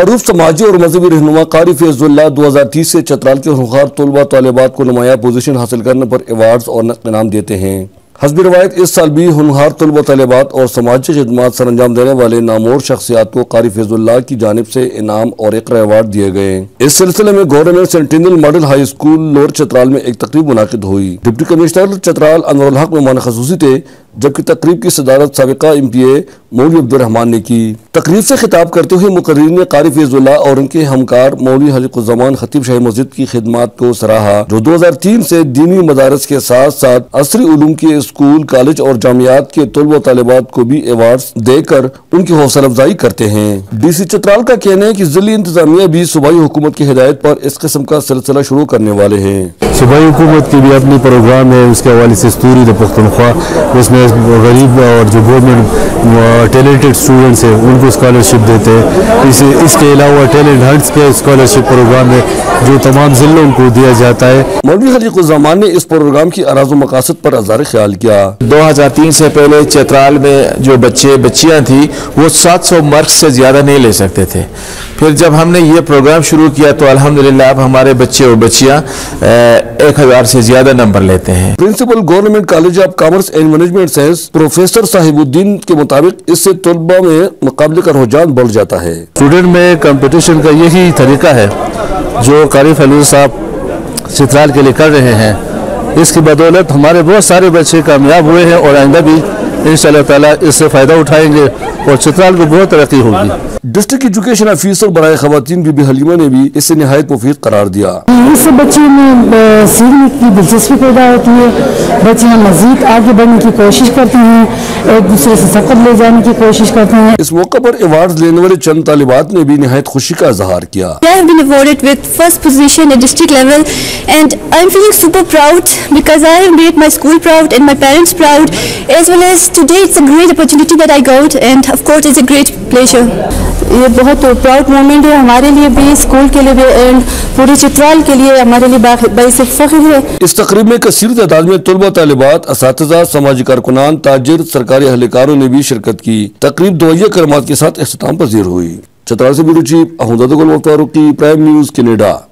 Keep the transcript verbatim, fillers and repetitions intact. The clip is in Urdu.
معروف سماجی اور مذہبی رہنما قاری فیض اللہ دو ہزار تیس سے چترال کے ہنرمند طلبہ طالبات کو نمایاں پوزیشن حاصل کرنے پر ایوارڈز اور نقد انعام دیتے ہیں۔ حسب روایت اس سال بھی ہنرمند طلبہ طالبات اور سماجی خدمات سر انجام دینے والے نامور شخصیات کو قاری فیض اللہ کی جانب سے انعام اور اقرا ایوارڈ دیے گئے۔ اس سلسلے میں government centennial model high school lower Chitral میں ایک تقریب منعقد ہوئی۔ ڈپٹی کمشنر چترال انور الحق مہمان خصوصی تھے، جبکہ تقریب کی صدارت سابقہ ایم پی اے مولوی عبدالرحمان نے کی۔ تقریب سے خطاب کرتے ہوئے مقررین نے قاری فیض اللہ اور ان کے ہمکار مولوی حلیق الزمان خطیب شاہی مسجد کی خدمات کو سراہا، جو دو ہزار تین سے دینی مدارس کے ساتھ ساتھ عصری علوم کے اسکول، کالج اور جامعات کے طلبہ طالبات کو بھی ایوارڈز دے کر ان کی حوصلہ افزائی کرتے ہیں۔ ڈی سی چترال کا کہنا ہے کہ ضلعی انتظامیہ بھی صوبائی حکومت کی ہدایت پر اس قسم کا سلسلہ شروع کرنے والے ہیں۔ صوبائی حکومت کی بھی اپنی پروگرام ہے، اس کے حوالے سے ستوری دا پختونخوا، اس میں غریب اور جو گورنمنٹ ٹیلنٹڈ اسٹوڈنٹس ہیں ان کو اسکالرشپ دیتے ہیں۔ اس اس کے علاوہ ٹیلنٹ ہنٹس کے اسکالرشپ پروگرام ہے جو تمام ضلعوں کو دیا جاتا ہے۔ مولوی حلیق الزمان نے اس پروگرام کی اراض و مقاصد پر اظہار خیال کیا۔ دو ہزار تین سے پہلے چترال میں جو بچے بچیاں تھیں وہ سات سو مارکس سے زیادہ نہیں لے سکتے تھے۔ پھر جب ہم نے یہ پروگرام شروع کیا تو الحمدللہ اب ہمارے بچے اور بچیاں ایک ہزار سے زیادہ نمبر لیتے ہیں۔ Principal government college of commerce and management science professor Sahibuddin کے مطابق اس سے طلبہ میں مقابلے کا رجحان بڑھ جاتا ہے۔ اسٹوڈنٹ میں کمپٹیشن کا یہی طریقہ ہے جو قاری فیض صاحب چترال کے لیے کر رہے ہیں۔ اس کی بدولت ہمارے بہت سارے بچے کامیاب ہوئے ہیں اور آئندہ بھی انشاءاللہ تعالیٰ اس سے فائدہ اٹھائیں گے اور چترال کو بہت ترقی ہوگی۔ ڈسٹرکٹ ایجوکیشن آفیسر برائے خواتین بی بی حلیمہ نے بھی اسے نہایت مفید قرار دیا۔ اس سے بچوں میں سیکھنے کی دلچسپی پیدا ہوتی ہے، بچیاں مزید آگے بڑھنے کی کوشش کرتے ہیں، ایک دوسرے سے سبق لے جانے کی کوشش کرتے ہیں۔ اس موقع پر ایوارڈز لینے والے چند طالبات نے بھی نہایت خوشی کا اظہار کیا۔ I have been awarded with first position at district level and I am feeling super proud because I have made my school proud and my parents proud, as well as today it's a great opportunity that I got and of course it's a great pleasure. یہ بہت پراؤڈ مومنٹ ہے ہمارے لیے بھی، اسکول کے لیے بھی اینڈ پورے چترال کے لیے ہمارے لیے باعث فخر ہے۔ اس تقریب میں کثیر تعداد میں طلبہ طالبات، اساتذہ، سماجی کارکنان، تاجر، سرکاری اہلکاروں نے بھی شرکت کی۔ تقریب دوئیہ کرامات کے ساتھ اختتام پذیر ہوئی۔ چترال سے bureau chief Ahmad Gul Farooqi, prime news, Canada.